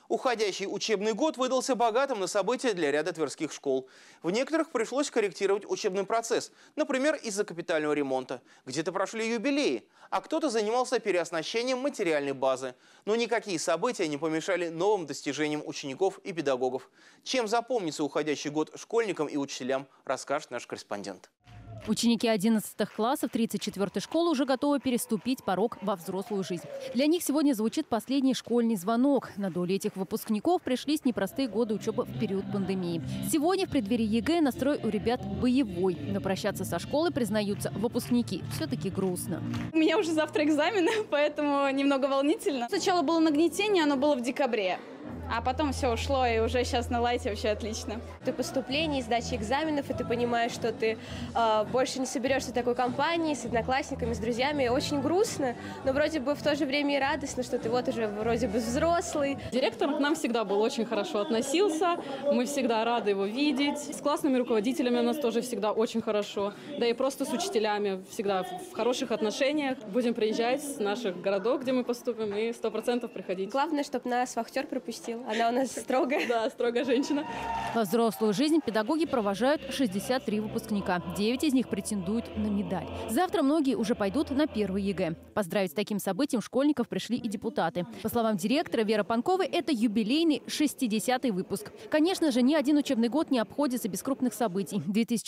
Уходящий учебный год выдался богатым на события для ряда тверских школ. В некоторых пришлось корректировать учебный процесс, например, из-за капитального ремонта. Где-то прошли юбилеи, а кто-то занимался переоснащением материальной базы. Но никакие события не помешали новым достижениям учеников и педагогов. Чем запомнится уходящий год школьникам и учителям, расскажет наш корреспондент. Ученики 11 классов 34-й школы уже готовы переступить порог во взрослую жизнь. Для них сегодня звучит последний школьный звонок. На долю этих выпускников пришлись непростые годы учебы в период пандемии. Сегодня в преддверии ЕГЭ настрой у ребят боевой. Но прощаться со школой, признаются выпускники, все-таки грустно. У меня уже завтра экзамены, поэтому немного волнительно. Сначала было нагнетение, оно было в декабре. А потом все ушло, и уже сейчас на лайте вообще отлично. Ты поступление, сдача экзаменов, и ты понимаешь, что ты больше не соберешься в такой компании с одноклассниками, с друзьями. Очень грустно, но вроде бы в то же время и радостно, что ты вот уже вроде бы взрослый. Директор к нам всегда был очень хорошо относился, мы всегда рады его видеть. С классными руководителями у нас тоже всегда очень хорошо, да и просто с учителями всегда в хороших отношениях. Будем приезжать с наших городов, где мы поступим, и 100% приходить. Главное, чтобы нас вахтер пропустил. Она у нас строгая. Да, строгая женщина. Во взрослую жизнь педагоги провожают 63 выпускника. 9 из них претендуют на медаль. Завтра многие уже пойдут на первый ЕГЭ. Поздравить с таким событием школьников пришли и депутаты. По словам директора Веры Панковой, это юбилейный 60-й выпуск. Конечно же, ни один учебный год не обходится без крупных событий.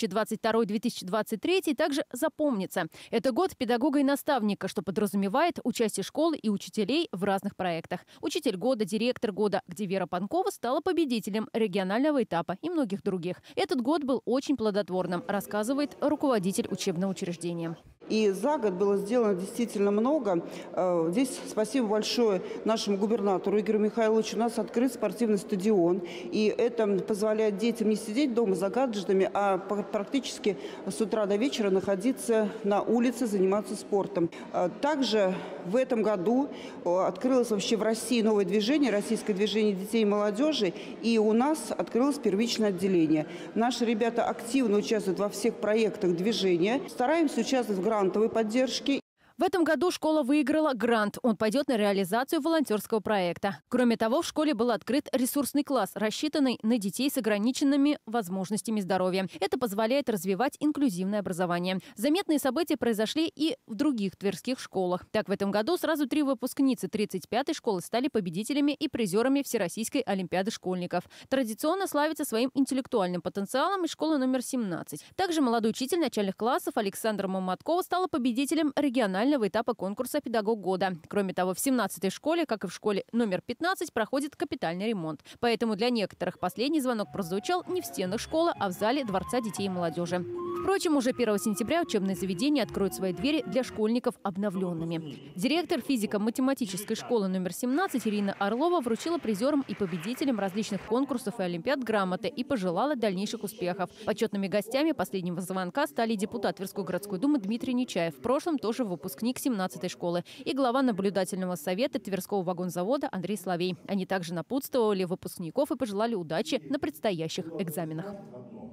2022-2023 также запомнится. Это год педагога и наставника, что подразумевает участие школы и учителей в разных проектах. Учитель года, директор года, где Вера Панкова стала победителем регионального этапа и многих других. Этот год был очень плодотворным, рассказывает руководитель учебного учреждения. И за год было сделано действительно много. Здесь спасибо большое нашему губернатору Игорю Михайловичу. У нас открыт спортивный стадион. И это позволяет детям не сидеть дома за гаджетами, а практически с утра до вечера находиться на улице, заниматься спортом. Также в этом году открылось вообще в России новое движение, российское движение детей и молодежи. И у нас открылось первичное отделение. Наши ребята активно участвуют во всех проектах движения. Стараемся участвовать в грантовой поддержке. В этом году школа выиграла грант. Он пойдет на реализацию волонтерского проекта. Кроме того, в школе был открыт ресурсный класс, рассчитанный на детей с ограниченными возможностями здоровья. Это позволяет развивать инклюзивное образование. Заметные события произошли и в других тверских школах. Так, в этом году сразу 3 выпускницы 35-й школы стали победителями и призерами Всероссийской олимпиады школьников. Традиционно славится своим интеллектуальным потенциалом и школа номер 17. Также молодой учитель начальных классов Александра Маматкова стала победителем регионального этапа конкурса «Педагог года». Кроме того, в 17-й школе, как и в школе номер 15, проходит капитальный ремонт. Поэтому для некоторых последний звонок прозвучал не в стенах школы, а в зале Дворца детей и молодежи. Впрочем, уже 1 сентября учебные заведения откроют свои двери для школьников обновленными. Директор физико-математической школы номер 17 Ирина Орлова вручила призерам и победителям различных конкурсов и олимпиад грамоты и пожелала дальнейших успехов. Почетными гостями последнего звонка стали депутат Тверской городской думы Дмитрий Нечаев, в прошлом тоже выпускник 17-й школы, и глава наблюдательного совета Тверского вагонзавода Андрей Соловей. Они также напутствовали выпускников и пожелали удачи на предстоящих экзаменах.